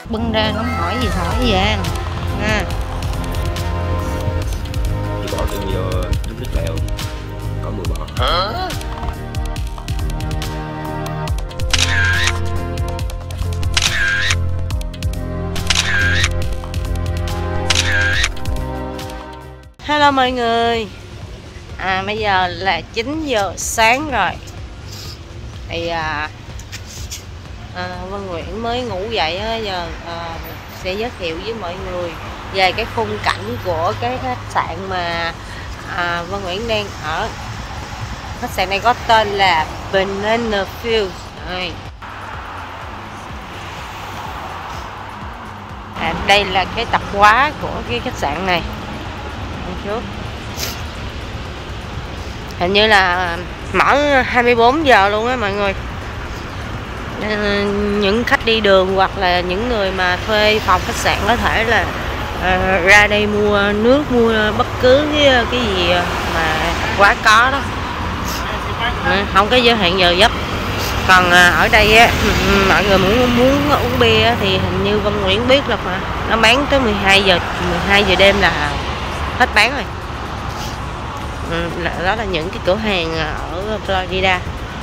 bưng ra không hỏi gì hỏi vàng ha. Chị bỏ thêm vô nước nước lèo có mùi bỏ. Hello mọi người. Bây giờ là 9 giờ sáng rồi. Thì Vân Nguyễn mới ngủ dậy á, giờ sẽ giới thiệu với mọi người về cái khung cảnh của cái khách sạn mà Vân Nguyễn đang ở. Khách sạn này có tên là Banana Fields. Đây là cái tập quán của cái khách sạn này. Trước hình như là mở 24 giờ luôn á mọi người. Những khách đi đường hoặc là những người mà thuê phòng khách sạn có thể là ra đây mua nước, mua bất cứ cái gì mà quá có đó, không có giới hạn giờ giấc. Còn ở đây á, mọi người muốn uống bia thì hình như Vân Nguyễn biết là nó bán tới 12 giờ đêm là hết bán rồi. Đó là những cái cửa hàng ở Florida.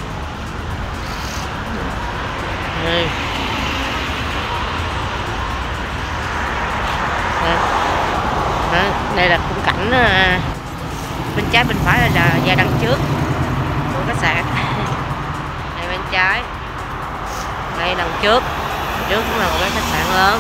Đây là khung cảnh bên trái bên phải là gia đăng trước của khách sạn. Đây bên trái, đây đằng trước cũng là một cái khách sạn lớn.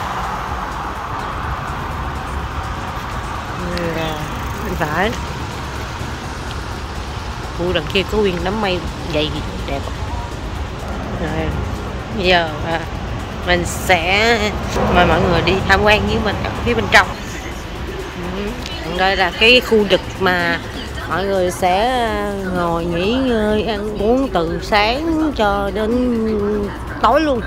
Bên phải, khu đằng kia có nguyên đám mây dày đẹp. Rồi bây giờ mình sẽ mời mọi người đi tham quan với mình ở phía bên trong. Đây là cái khu vực mà mọi người sẽ ngồi nghỉ ngơi, ăn uống từ sáng cho đến tối luôn.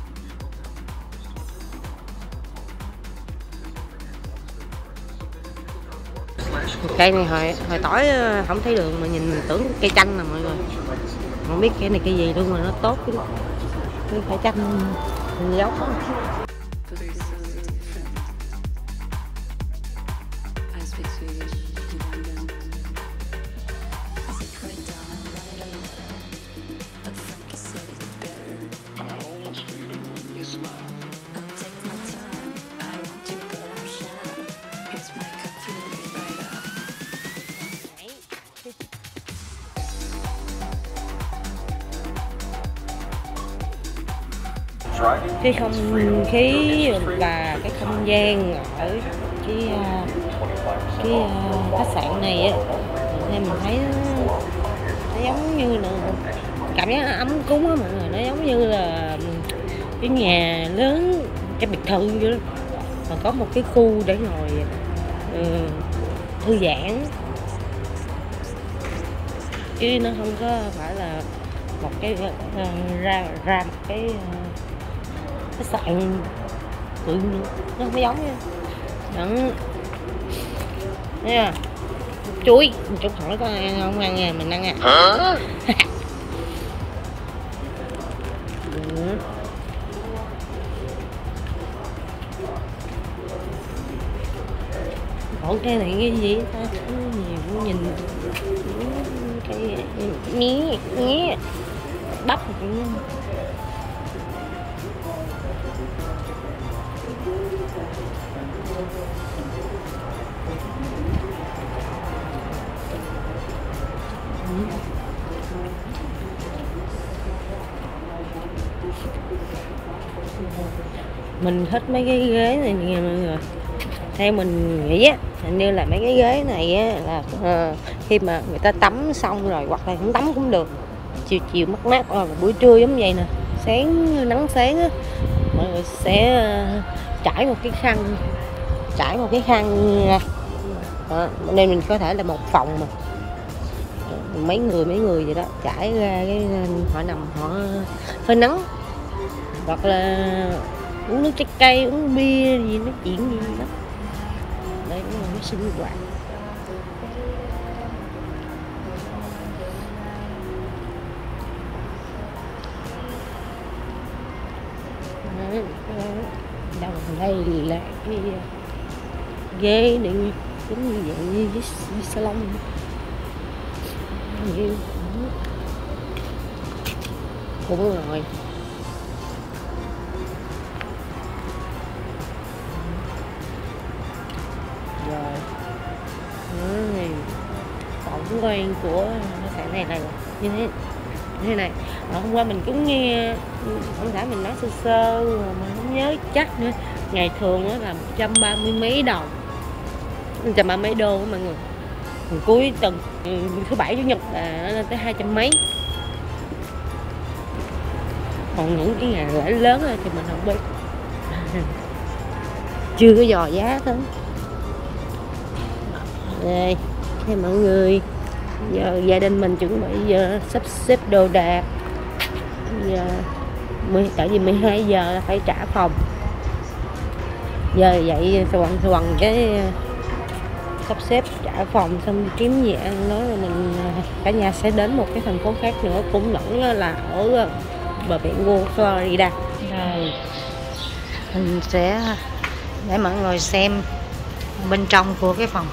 Cây này hồi tối không thấy đường mà nhìn mình tưởng cây chanh nè mọi người, không biết cái này cây gì luôn mà nó tốt cái cây chanh dốc. Cái không khí và cái không gian ở cái khách sạn này á, nên mình thấy nó giống như là cảm giác ấm cúng á mọi người. Nó giống như là cái nhà lớn, cái biệt thự vậy đó, mà có một cái khu để ngồi thư giãn, chứ nó không có phải là một cái ra một cái khách sạn tự nhiên, nó không giống nha. Đặng nha, chuối chút hỏi có ăn không, ăn nha, mình ăn nha. Ủa cái này cái gì ta, nhiều nhìn cái mía bắp. Mình thích mấy cái ghế này nha mọi người. Theo mình nghĩ á, hình như là mấy cái ghế này á là khi mà người ta tắm xong rồi, hoặc là không tắm cũng được, chiều chiều mát mát, buổi trưa giống vậy nè, sáng nắng sáng á, mọi người sẽ trải một cái khăn ra. Nên mình có thể là một phòng mà mấy người vậy đó trải ra, cái họ nằm họ phơi nắng, hoặc là uống nước trái cây, uống bia gì, nói chuyện gì đó. Đây cũng là cái sinh hoạt. Đâu đây là cái ghế để giống như vậy, như salon nhiều cũng rồi. Rồi tổng quan của khách sạn này như thế này. Hôm qua mình cũng nghe ông xã mình nói sơ sơ mà không nhớ chắc nữa. Ngày thường là 130 mấy đồng, 130 mấy đô của mọi người. Cuối tuần thứ bảy chủ nhật là nó lên tới 200 mấy. Còn những cái ngày lễ lớn thì mình không biết. Chưa có dò giá thôi. Đây, thì mọi người, giờ gia đình mình chuẩn bị giờ sắp xếp đồ đạc. Giờ tại vì 12 giờ là phải trả phòng. Giờ vậy quần cái sắp xếp trả phòng xong đi kiếm gì ăn, nói là mình cả nhà sẽ đến một cái thành phố khác nữa cũng vẫn là ở bờ biển của Florida. Rồi mình sẽ để mọi người xem bên trong của cái phòng.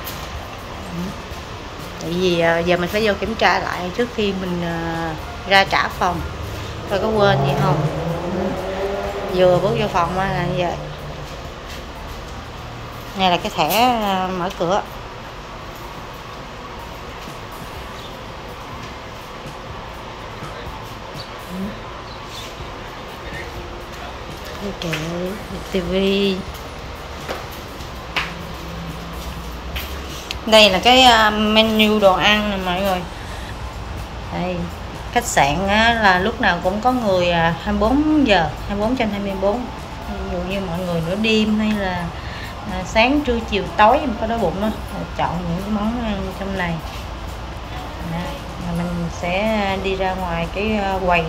Tại vì giờ mình phải vô kiểm tra lại trước khi mình ra trả phòng, coi có quên gì không. Vừa bước vô phòng là như vậy. Này là cái thẻ mở cửa. Kệ tivi. Đây là cái menu đồ ăn nè mọi người. Đây, khách sạn là lúc nào cũng có người 24 giờ, 24/24. Ví dụ như mọi người nửa đêm hay là sáng trưa chiều tối mình có đói bụng đó, chọn những cái món ăn trong này. Mình sẽ đi ra ngoài cái quầy,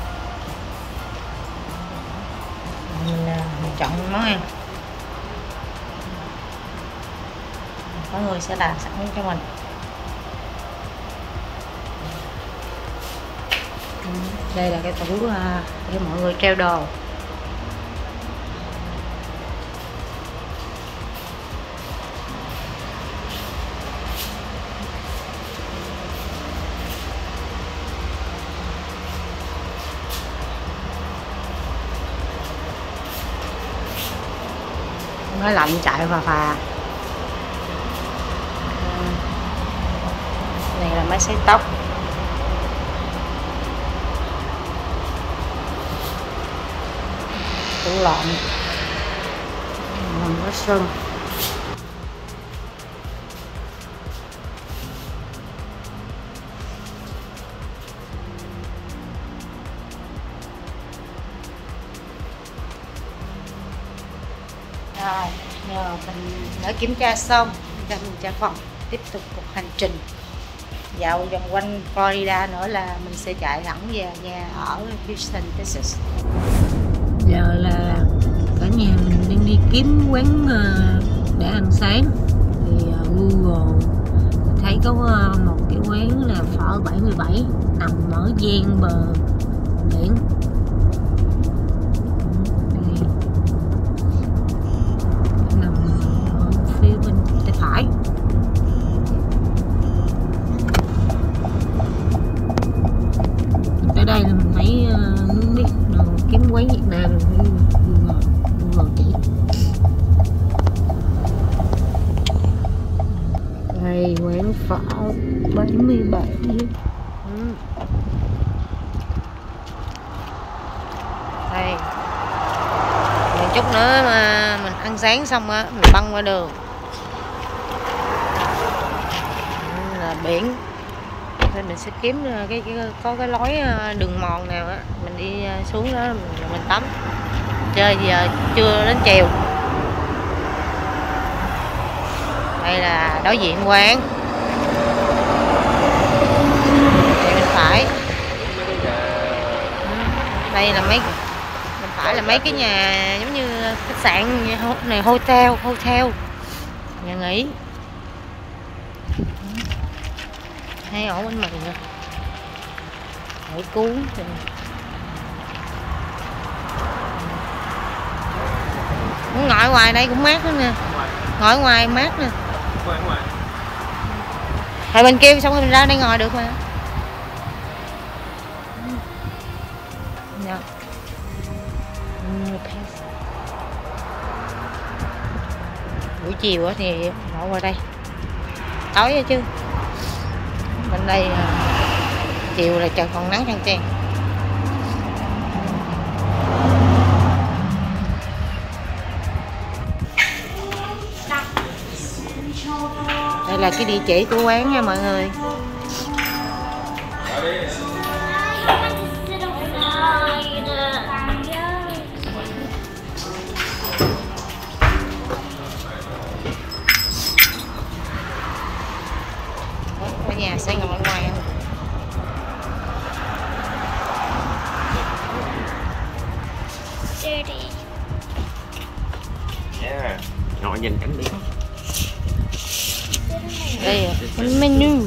mình chọn món ăn. Có người sẽ làm sẵn cho mình. Đây là cái tủ để mọi người treo đồ. Nó lạnh chạy phà. Này là máy sấy tóc. Tủ lạnh nằm có sân. Rồi, nhờ mình đã kiểm tra xong, ra mình trả phòng, tiếp tục cuộc hành trình dạo vòng quanh Florida nữa là mình sẽ chạy thẳng về nhà ở Houston, Texas. Giờ là cả nhà mình đang đi kiếm quán để ăn sáng thì Google thấy có một cái quán là phở 77 nằm ở ven bờ biển. Nằm ở phía bên tay phải. Tới đây là mình thấy muốn biết kiếm quán Việt Nam Google chỉ. Đây quán phở 77. Đây chút nữa mà mình ăn sáng xong á, mình băng qua đường là biển. Nên mình sẽ kiếm có cái lối đường mòn nào á, mình đi xuống đó mình tắm. Chơi giờ chưa đến chiều. Đây là đối diện quán. Đây bên phải. Đây là bên phải là mấy cái nhà giống như khách sạn này, hotel, nhà nghỉ. Hay ở bên mình nè, hải cuốn. Ngồi ngoài đây cũng mát nữa nè. Ngồi ngoài mát nè. Hồi bên kia xong rồi mình ra đây ngồi được mà. Dạ. Buổi chiều thì họ qua đây. Tối vậy chứ. Bên đây chiều là trời còn nắng chang chang. Đây là cái địa chỉ của quán nha mọi người. Ở nhà sẽ ngồi ngoài ăn. Yeah. Ngồi nhìn cảnh đi. Đây menu.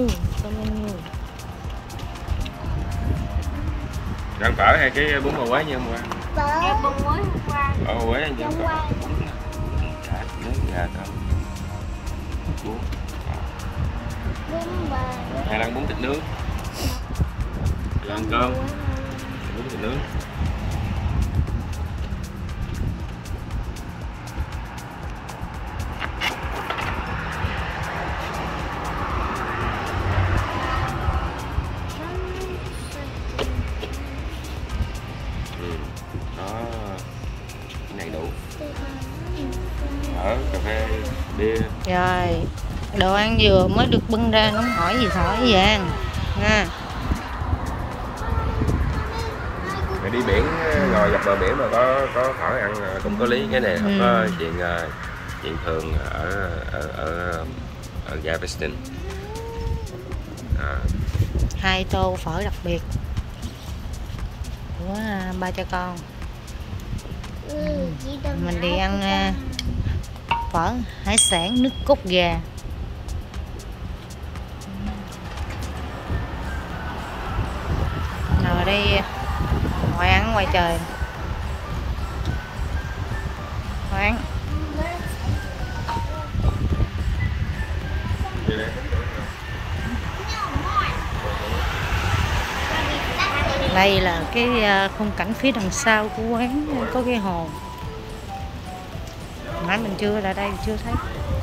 Ăn phở hay cái bún bò Huế như hôm qua? Bún Huế hôm qua. Huế như hôm qua. Cả nước gà tôm. Bún. Bún bò. Hay là ăn bún thịt nướng. Rồi ăn cơm. Bún thịt nướng. Đầy đủ ở cà phê bia Rồi đồ ăn vừa mới được bưng ra, nóng hỏi gì hỏi vàng nha. Mày đi biển ngồi dọc bờ biển mà có phở ăn cũng có lý. Cái này không có chuyện thường ở Galveston. 2 tô phở đặc biệt của ba cha con. Mình đi ăn phở hải sản nước cốt gà. Ngồi đây ngồi ăn ngoài trời. Ngồi ăn. Đây là cái khung cảnh phía đằng sau của quán, có cái hồ. Nãy mình chưa ra đây chưa thấy.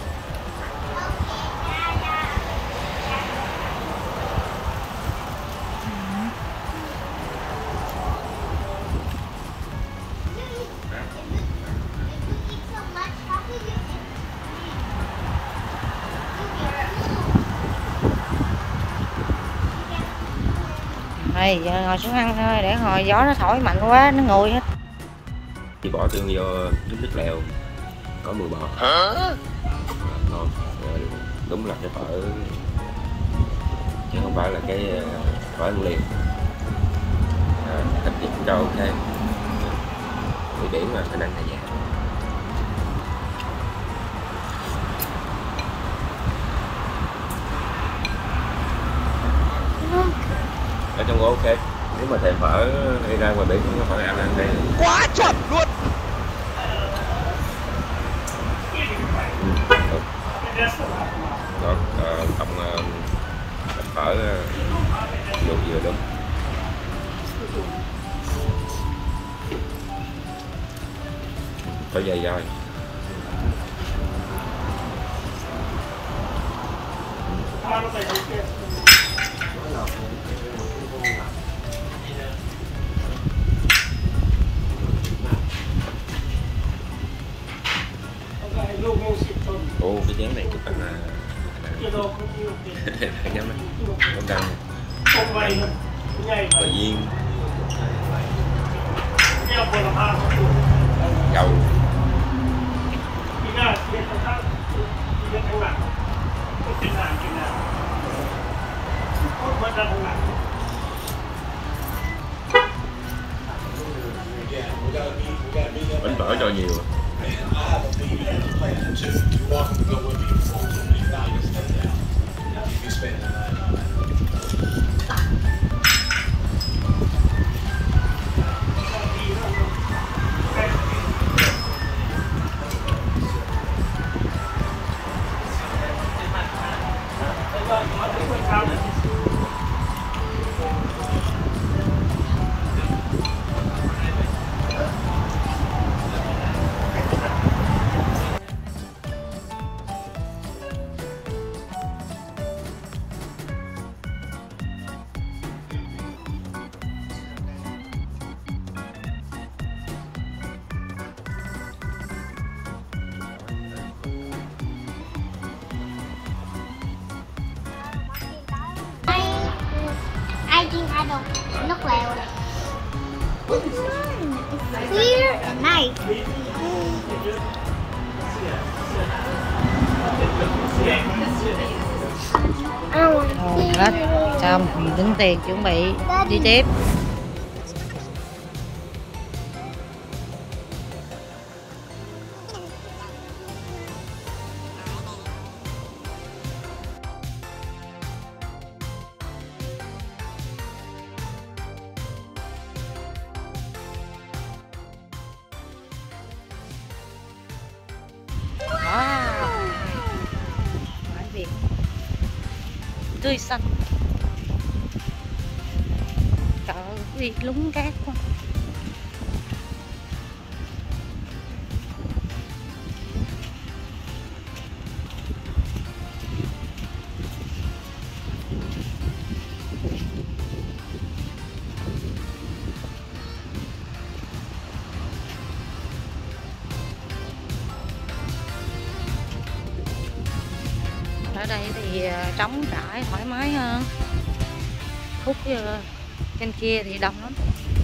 Đây giờ ngồi xuống ăn thôi, để hồi gió nó thổi mạnh quá nó nguội hết. Thì bỏ tương vô chút nước lèo, có mùi bò. Ngon. Đúng là cái phở chứ không phải là cái phở ăn liền. Thịt vịt cho ok. Người biển mà phải ăn này vậy. Ở trong ok. Nếu mà thèm phở đi ra ngoài biển cũng có phở ăn đây. Quá chuẩn luôn. Ngon. Cộng phở luộc vừa đúng. Phở dày dai. Ồ, cái chén này cũng là nhắm á, không đăng tự nhiên dầu bánh phở cho nhiều. I don't nước lèo này. It's clear and nice. Rồi hết xong mình tính tiền chuẩn bị đi tiếp. Wow, bãi biển tươi xanh, trời ơi lúng cát quá. Ở đây thì trống trải thoải mái hơn, khúc trên kia thì đông lắm.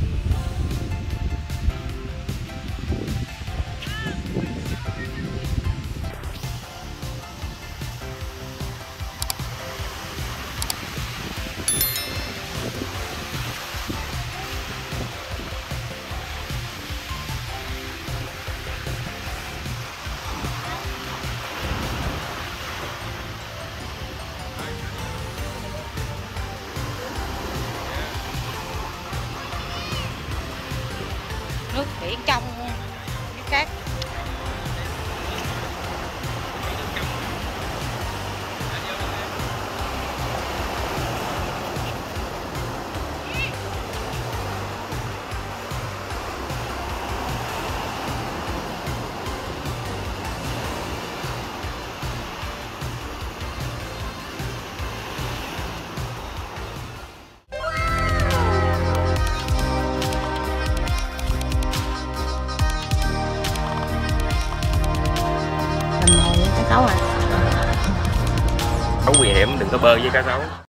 Nước biển trong cái cát. Mình ngồi với cá sấu à. Không nguy hiểm, đừng có bơi với cá sấu.